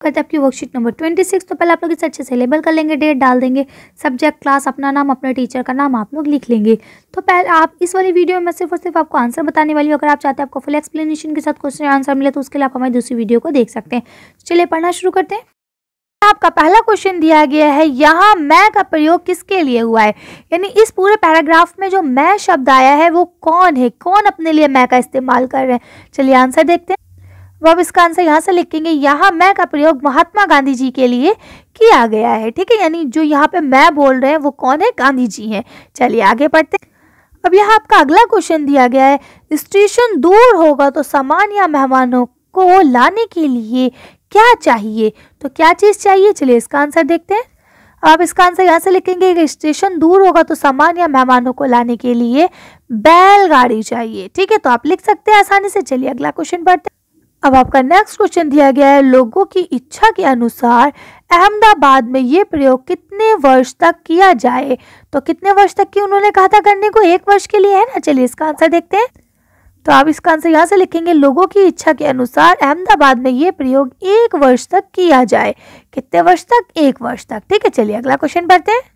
करते हैं आपकी वर्कशीट नंबर 26। तो पहले आप लोग इसे अच्छे से लेबल कर लेंगे, डेट डाल देंगे, सब्जेक्ट, क्लास, अपना नाम, अपने टीचर का नाम आप लोग लिख लेंगे। तो पहले आप इस वाली वीडियो में मैं सिर्फ और सिर्फ आपको आंसर बताने वाली हूँ। अगर आप चाहते हैं आपको फुल एक्सप्लेनेशन के साथ क्वेश्चन आंसर मिले तो उसके लिए आप हमारी दूसरी वीडियो को देख सकते हैं। चलिए पढ़ना शुरू करते हैं। आपका पहला क्वेश्चन दिया गया है, यहाँ मैं का प्रयोग किसके लिए हुआ है, यानी इस पूरे पैराग्राफ में जो मैं शब्द आया है वो कौन है, कौन अपने लिए मैं का इस्तेमाल कर रहे हैं। चलिए आंसर देखते हैं। वो अब इसका आंसर यहाँ से लिखेंगे, यहाँ मैं का प्रयोग महात्मा गांधी जी के लिए किया गया है। ठीक है, यानी जो यहाँ पे मैं बोल रहे हैं वो कौन है, गांधी जी हैं। चलिए आगे पढ़ते हैं। अब यहाँ आपका अगला क्वेश्चन दिया गया है, स्टेशन दूर होगा तो सामान या मेहमानों को लाने के लिए क्या चाहिए, तो क्या चीज चाहिए। चलिए इसका आंसर देखते हैं। आप इसका आंसर यहाँ से लिखेंगे कि स्टेशन दूर होगा तो सामान या मेहमानों को लाने के लिए बैलगाड़ी चाहिए। ठीक है, तो आप लिख सकते हैं आसानी से। चलिए अगला क्वेश्चन पढ़ते हैं। अब आपका नेक्स्ट क्वेश्चन दिया गया है, लोगों की इच्छा के अनुसार अहमदाबाद में ये प्रयोग कितने वर्ष तक किया जाए, तो कितने वर्ष तक की उन्होंने कहा था करने को, 1 वर्ष के लिए है ना। चलिए इसका आंसर देखते हैं। तो आप इसका आंसर यहाँ से लिखेंगे, लोगों की इच्छा के अनुसार अहमदाबाद में ये प्रयोग 1 वर्ष तक किया जाए। कितने वर्ष तक, 1 वर्ष तक। ठीक है, चलिए अगला क्वेश्चन पढ़ते हैं।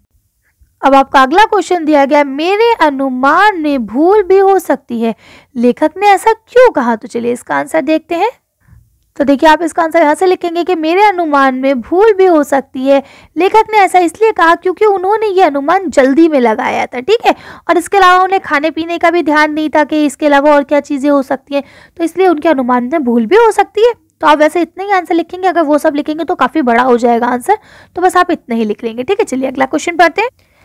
अब आपका अगला क्वेश्चन दिया गया, मेरे अनुमान में भूल भी हो सकती है, लेखक ने ऐसा क्यों कहा, तो चलिए इसका आंसर देखते हैं। तो देखिए आप इसका आंसर यहाँ से लिखेंगे कि मेरे अनुमान में भूल भी हो सकती है, लेखक ने ऐसा इसलिए कहा क्योंकि उन्होंने ये अनुमान जल्दी में लगाया था। ठीक है, और इसके अलावा उन्हें खाने पीने का भी ध्यान नहीं था कि इसके अलावा और क्या चीज़ें हो सकती हैं, तो इसलिए उनके अनुमान में भूल भी हो सकती है। तो आप वैसे इतना ही आंसर लिखेंगे, अगर वो सब लिखेंगे तो काफ़ी बड़ा हो जाएगा आंसर, तो बस आप इतना ही लिख लेंगे। ठीक है, चलिए अगला क्वेश्चन पढ़ते हैं।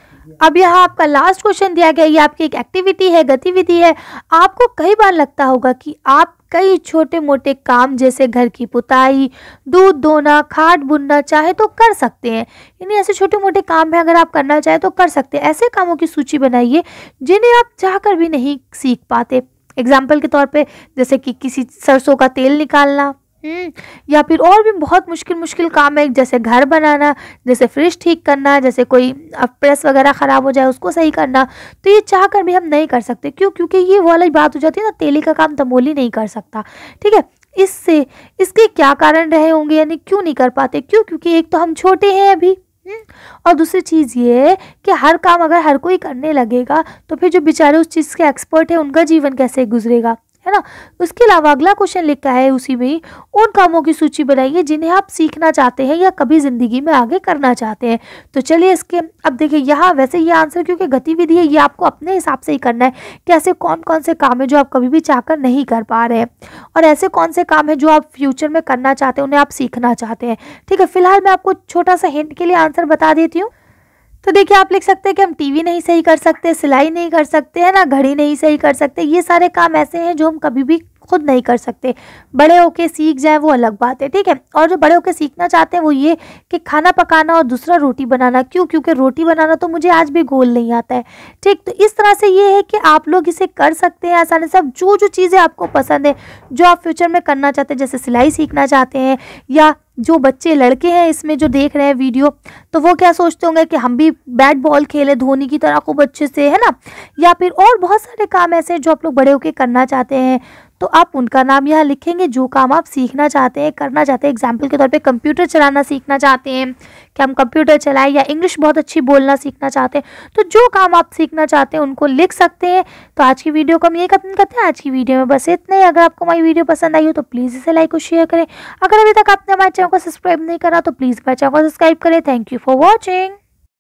अब यहाँ आपका लास्ट क्वेश्चन दिया गया, ये आपकी एक एक्टिविटी है, गतिविधि है। आपको कई बार लगता होगा कि आप कई छोटे मोटे काम जैसे घर की पुताई, दूध दोना, खाट बुनना चाहे तो कर सकते हैं, यानी ऐसे छोटे मोटे काम है, अगर आप करना चाहे तो कर सकते हैं। ऐसे कामों की सूची बनाइए जिन्हें आप चाहकर भी नहीं सीख पाते। एग्जाम्पल के तौर पे जैसे कि किसी सरसों का तेल निकालना, या फिर और भी बहुत मुश्किल काम है, जैसे घर बनाना, जैसे फ्रिज ठीक करना, जैसे कोई प्रेस वगैरह ख़राब हो जाए उसको सही करना। तो ये चाह कर भी हम नहीं कर सकते। क्यों? क्योंकि ये वाली बात हो जाती है ना, तेली का काम तमोली नहीं कर सकता। ठीक है, इसके क्या कारण रहे होंगे, यानी क्यों नहीं कर पाते। क्यों? क्योंकि एक तो हम छोटे हैं अभी, और दूसरी चीज़ ये है कि हर काम अगर हर कोई करने लगेगा तो फिर जो बेचारे उस चीज़ के एक्सपर्ट है उनका जीवन कैसे गुजरेगा, है ना। उसके अलावा अगला क्वेश्चन लिखा है उसी में, उन कामों की सूची बनाइए जिन्हें आप सीखना चाहते हैं या कभी ज़िंदगी में आगे करना चाहते हैं। तो चलिए इसके अब देखिए, यहाँ वैसे ये आंसर क्योंकि गतिविधि है, ये आपको अपने हिसाब से ही करना है कि ऐसे कौन कौन से काम है जो आप कभी भी चाहकर नहीं कर पा रहे हैं, और ऐसे कौन से काम है जो आप फ्यूचर में करना चाहते हैं, उन्हें आप सीखना चाहते हैं। ठीक है, फिलहाल मैं आपको छोटा सा हिंट के लिए आंसर बता देती हूँ। तो देखिए आप लिख सकते हैं कि हम टीवी नहीं सही कर सकते, सिलाई नहीं कर सकते, है ना, घड़ी नहीं सही कर सकते। ये सारे काम ऐसे हैं जो हम कभी भी खुद नहीं कर सकते, बड़े होके सीख जाए वो अलग बात है। ठीक है, और जो बड़े होके सीखना चाहते हैं वो ये कि खाना पकाना और दूसरा रोटी बनाना। क्यों? क्योंकि रोटी बनाना तो मुझे आज भी गोल नहीं आता है। ठीक, तो इस तरह से ये है कि आप लोग इसे कर सकते हैं आसानी से। अब जो जो चीज़ें आपको पसंद है, जो आप फ्यूचर में करना चाहते हैं, जैसे सिलाई सीखना चाहते हैं, या जो बच्चे लड़के हैं इसमें जो देख रहे हैं वीडियो, तो वो क्या सोचते होंगे कि हम भी बैट बॉल खेले धोनी की तरह खूब अच्छे से, है ना, या फिर और बहुत सारे काम ऐसे हैं जो आप लोग बड़े होकर करना चाहते हैं। तो आप उनका नाम यहाँ लिखेंगे, जो काम आप सीखना चाहते हैं, करना चाहते हैं। एग्जाम्पल के तौर पे कंप्यूटर चलाना सीखना चाहते हैं कि हम कंप्यूटर चलाएं, या इंग्लिश बहुत अच्छी बोलना सीखना चाहते हैं। तो जो काम आप सीखना चाहते हैं उनको लिख सकते हैं। तो आज की वीडियो को हम ये खत्म करते हैं। आज की वीडियो में बस इतना ही। अगर आपको हमारी वीडियो पसंद आई हो तो प्लीज़ इसे लाइक और शेयर करें। अगर अभी तक आपने हमारे चैनल को सब्सक्राइब नहीं करा तो प्लीज़ हमारे चैनल को सब्सक्राइब करें। Thank you for watching.